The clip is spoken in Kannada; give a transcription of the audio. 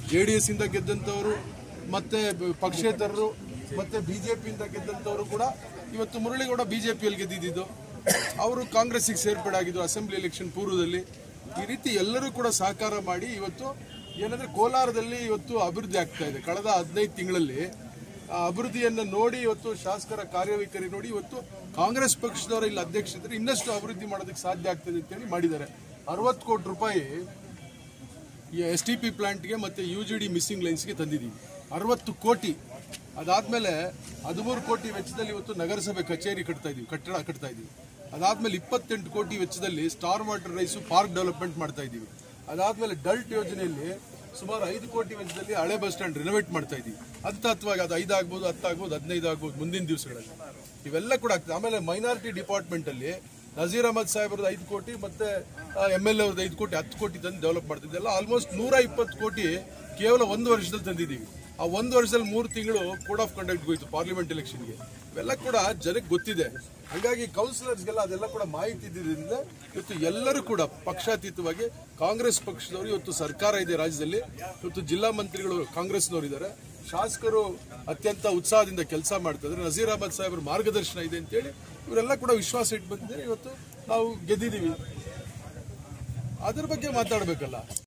JDS ಇಂದ ಗೆದ್ದಂಥವರು ಮತ್ತೆ ಪಕ್ಷೇತರರು ಮತ್ತೆ ಬಿಜೆಪಿಯಿಂದ ಗೆದ್ದಂಥವರು ಕೂಡ ಇವತ್ತು ಮುರಳಿಗೌಡ ಬಿಜೆಪಿಯಲ್ಲಿ ಗೆದ್ದಿದ್ದು, ಅವರು ಕಾಂಗ್ರೆಸ್ಸಿಗೆ ಸೇರ್ಪಡೆ ಆಗಿದ್ದು ಅಸೆಂಬ್ಲಿ ಎಲೆಕ್ಷನ್ ಪೂರ್ವದಲ್ಲಿ. ಈ ರೀತಿ ಎಲ್ಲರೂ ಕೂಡ ಸಹಕಾರ ಮಾಡಿ ಇವತ್ತು ಏನಂದ್ರೆ ಕೋಲಾರದಲ್ಲಿ ಇವತ್ತು ಅಭಿವೃದ್ಧಿ ಆಗ್ತಾ ಇದೆ. ಕಳೆದ 15 ತಿಂಗಳಲ್ಲಿ ಅಭಿವೃದ್ಧಿಯನ್ನು ನೋಡಿ ಇವತ್ತು ಶಾಸಕರ ಕಾರ್ಯವೈಖರಿ ನೋಡಿ ಇವತ್ತು ಕಾಂಗ್ರೆಸ್ ಪಕ್ಷದವರ ಇಲ್ಲಿ ಅಧ್ಯಕ್ಷರು ಇನ್ನಷ್ಟು ಅಭಿವೃದ್ಧಿ ಮಾಡೋದಕ್ಕೆ ಸಾಧ್ಯ ಆಗ್ತದೆ ಅಂತೇಳಿ ಮಾಡಿದ್ದಾರೆ. 60 ಕೋಟಿ ರೂಪಾಯಿ STP ಪ್ಲಾಂಟ್ಗೆ ಮತ್ತೆ UGD ಮಿಸ್ಸಿಂಗ್ ಲೈನ್ಸ್ಗೆ ತಂದಿದ್ದೀವಿ. 60 ಕೋಟಿ. ಅದಾದ್ಮೇಲೆ 13 ಕೋಟಿ ವೆಚ್ಚದಲ್ಲಿ ಇವತ್ತು ನಗರಸಭೆ ಕಚೇರಿ ಕಟ್ಟಡ ಕಟ್ತಾ ಇದೀವಿ. ಅದಾದ್ಮೇಲೆ 28 ಕೋಟಿ ವೆಚ್ಚದಲ್ಲಿ star water rise park development ಮಾಡ್ತಾ ಇದೀವಿ. ಅದಾದ್ಮೇಲೆ ಡಲ್ಟ್ ಯೋಜನೆಯಲ್ಲಿ ಸುಮಾರು 5 ಕೋಟಿ ವೆಚ್ಚದಲ್ಲಿ ಹಳೆ ಬಸ್ ಸ್ಟ್ಯಾಂಡ್ ರಿನೋವೇಟ್ ಮಾಡ್ತಾ ಇದೀವಿ. ಹಂತವಾಗಿ ಅದು 5 ಆಗ್ಬೋದು, 10 ಆಗ್ಬೋದು, 15 ಆಗ್ಬೋದು ಮುಂದಿನ ದಿವಸಗಳಲ್ಲಿ ಇವೆಲ್ಲ ಕೂಡ ಆಗ್ತದೆ. ಆಮೇಲೆ ಮೈನಾರಿಟಿ ಡಿಪಾರ್ಟ್ಮೆಂಟ್ ಅಲ್ಲಿ ನಜೀರ್ ಅಹಮದ್ ಸಾಹೇಬ್ರದ್ದು 5 ಕೋಟಿ ಮತ್ತೆ MLA ಅವ್ರದ್ದು 5 ಕೋಟಿ 10 ಕೋಟಿ ತಂದು ಡೆವಲಪ್ ಮಾಡ್ತಿದ್ದೆಲ್ಲ ಆಲ್ಮೋಸ್ಟ್ 120 ಕೋಟಿ ಕೇವಲ 1 ವರ್ಷದಲ್ಲಿ ತಂದಿದ್ದೀವಿ. ಆ 1 ವರ್ಷದಲ್ಲಿ 3 ತಿಂಗಳು ಕೋಡ್ ಆಫ್ ಕಂಡಕ್ಟ್ ಹೋಯ್ತು ಪಾರ್ಲಿಮೆಂಟ್ ಎಲೆಕ್ಷನ್ಗೆ. ಇವೆಲ್ಲ ಕೂಡ ಜನಕ್ಕೆ ಗೊತ್ತಿದೆ. ಹಾಗಾಗಿ ಕೌನ್ಸಿಲರ್ಸ್ಗೆಲ್ಲ ಅದೆಲ್ಲ ಕೂಡ ಮಾಹಿತಿ ಇದ್ದಿದ್ದರಿಂದ ಇವತ್ತು ಎಲ್ಲರೂ ಕೂಡ ಪಕ್ಷಾತೀತವಾಗಿ ಕಾಂಗ್ರೆಸ್ ಪಕ್ಷದವರು ಇವತ್ತು ಸರ್ಕಾರ ಇದೆ ರಾಜ್ಯದಲ್ಲಿ. ಇವತ್ತು ಜಿಲ್ಲಾ ಮಂತ್ರಿಗಳು ಕಾಂಗ್ರೆಸ್ನವರು ಇದ್ದಾರೆ, ಶಾಸಕರು ಅತ್ಯಂತ ಉತ್ಸಾಹದಿಂದ ಕೆಲಸ ಮಾಡ್ತಾ ಇದ್ದಾರೆ. ನಜೀರ್ ಅಹಮದ್ ಸಾಹೇಬ್ರ ಮಾರ್ಗದರ್ಶನ ಇದೆ ಅಂತೇಳಿ ಇವರೆಲ್ಲ ಕೂಡ ವಿಶ್ವಾಸ ಇಟ್ಟು ಬಂದಿದ್ದಾರೆ. ಇವತ್ತು ನಾವು ಗೆದ್ದಿದ್ದೀವಿ. ಅದರ ಬಗ್ಗೆ ಮಾತಾಡಬೇಕಲ್ಲ.